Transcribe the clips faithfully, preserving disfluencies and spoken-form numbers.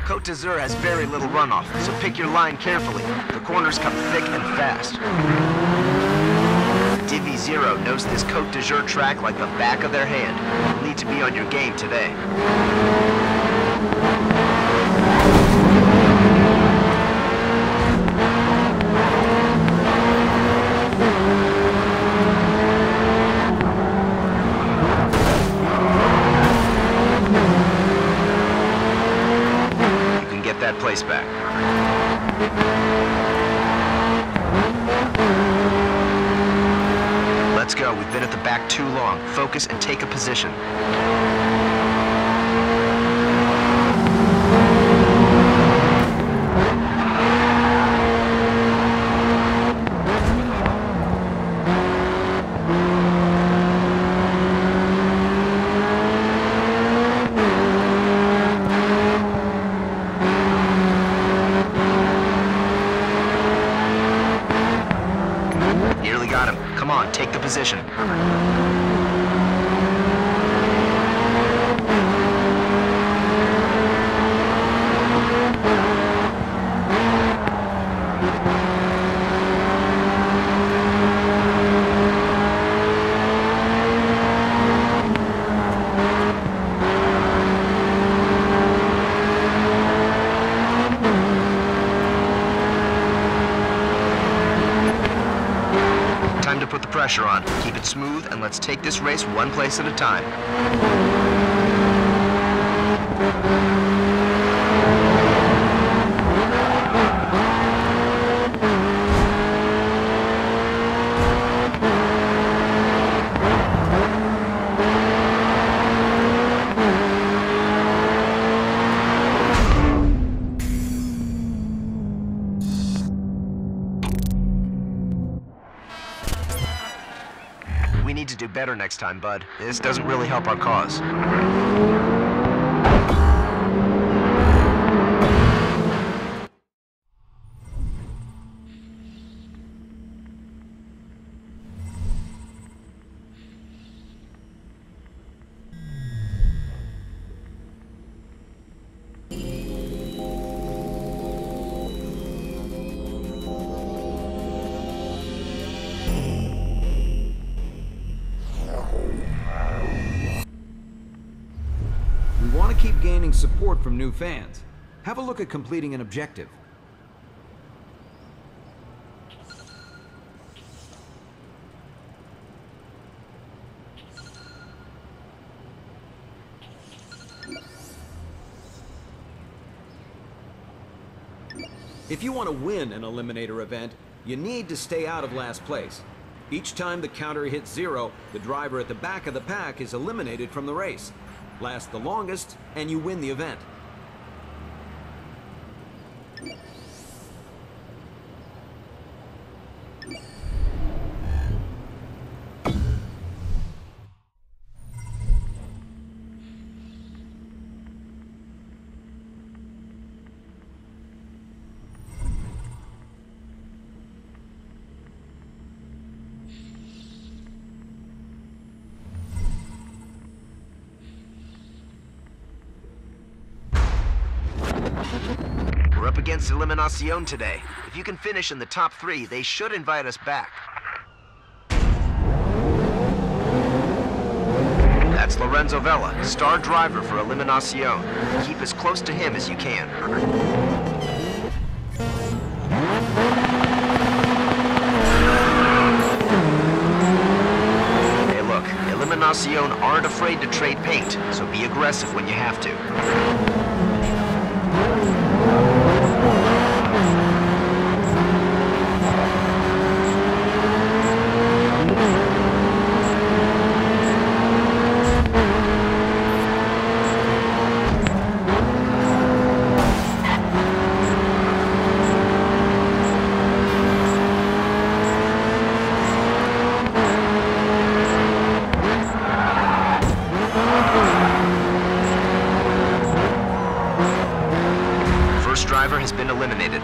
Côte d'Azur has very little runoff, so pick your line carefully. The corners come thick and fast. Divi Zero knows this Côte d'Azur track like the back of their hand. You'll need to be on your game today. You can get that place back. Let's go. We've been at the back too long. Focus and take a position. Nearly got him. Come on, take the position. Time to put the pressure on. Keep it smooth, and let's take this race one place at a time. We need to do better next time, bud. This doesn't really help our cause. We want to keep gaining support from new fans. Have a look at completing an objective. If you want to win an Eliminator event, you need to stay out of last place. Each time the counter hits zero, the driver at the back of the pack is eliminated from the race. Last the longest, and you win the event. We're up against Eliminación today. If you can finish in the top three, they should invite us back. That's Lorenzo Vela, star driver for Eliminación. Keep as close to him as you can. Hey look, Eliminación aren't afraid to trade paint, so be aggressive when you have to. First driver has been eliminated.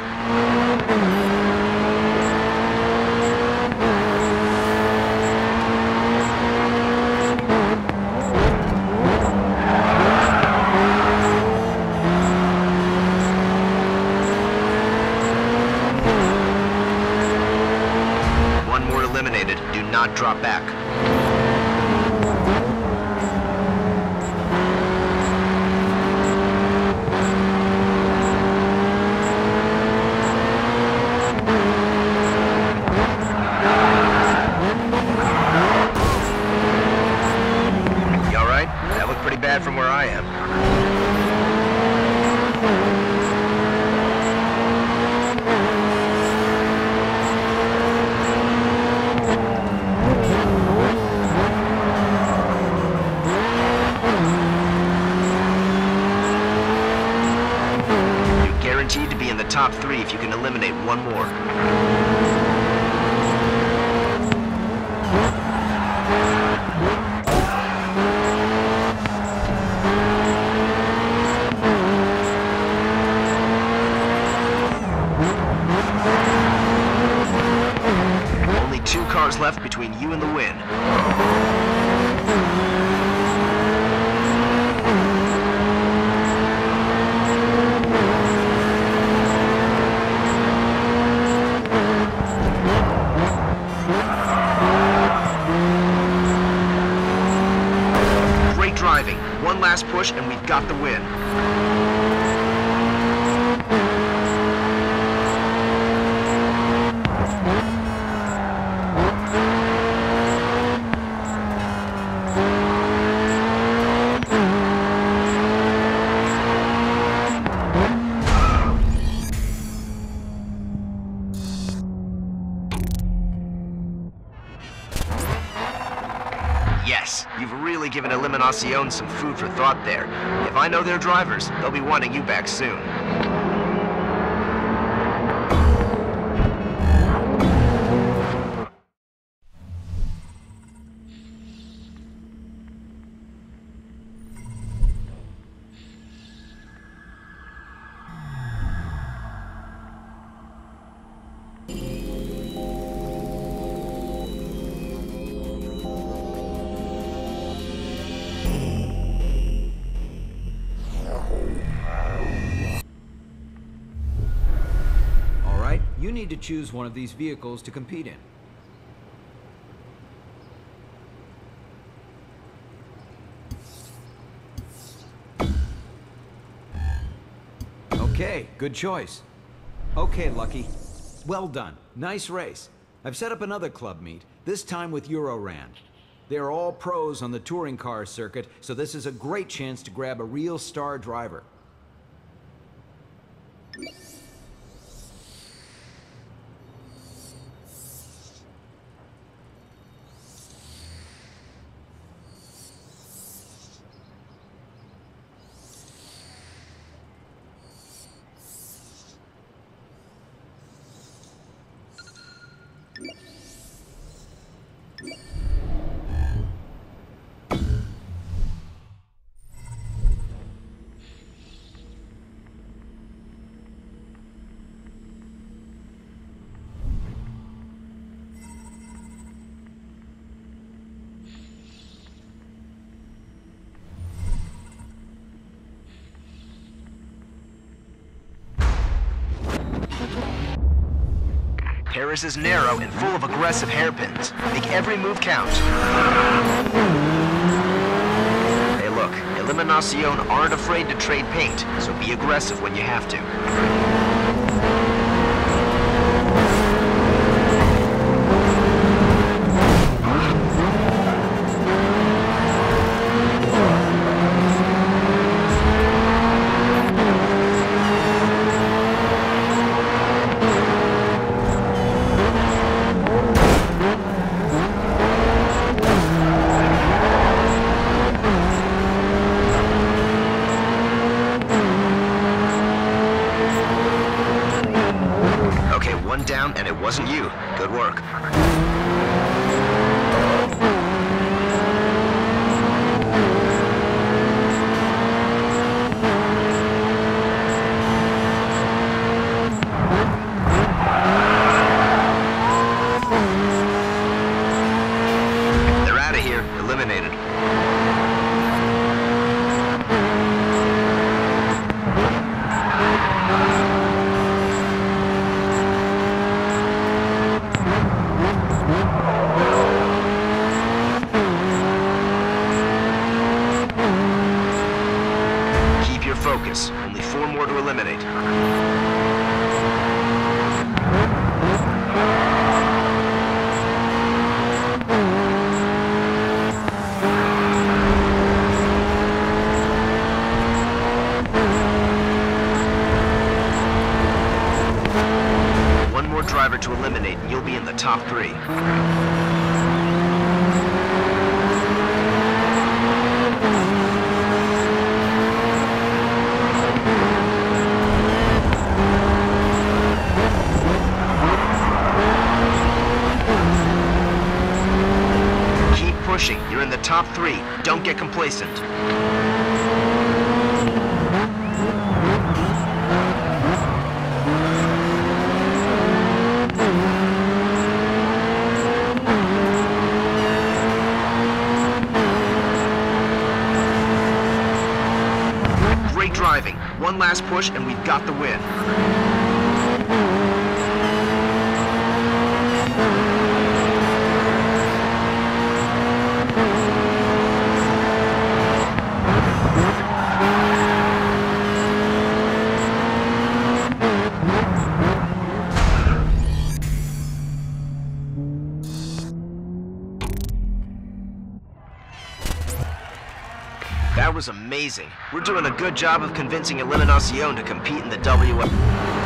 not drop back. You alright? That looked pretty bad from where I am. Guaranteed to be in the top three if you can eliminate one more. Only two cars left between you and the win. Driving. One last push and we've got the win. Yes, you've really given Eliminacion some food for thought there. If I know their drivers, they'll be wanting you back soon. You need to choose one of these vehicles to compete in. Okay, good choice. Okay, Lucky. Well done. Nice race. I've set up another club meet, this time with Euroran. They're all pros on the touring car circuit, so this is a great chance to grab a real star driver. Paris is narrow and full of aggressive hairpins. Make every move count. Hey look, Eliminacion aren't afraid to trade paint, so be aggressive when you have to. One down, and it wasn't you. Good work. They're out of here. Eliminated. eliminate. One more driver to eliminate, and you'll be in the top three. Pushing. You're in the top three. Don't get complacent. Great driving. One last push and we've got the win. That was amazing. We're doing a good job of convincing Eliminacion to compete in the W F.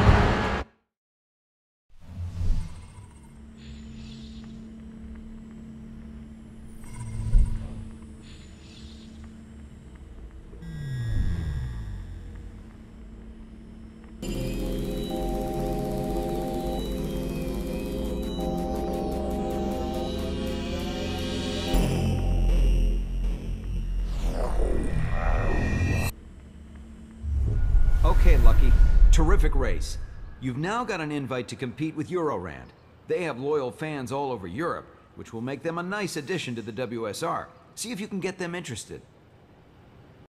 Okay, Lucky. Terrific race. You've now got an invite to compete with Eurorand. They have loyal fans all over Europe, which will make them a nice addition to the W S R. See if you can get them interested.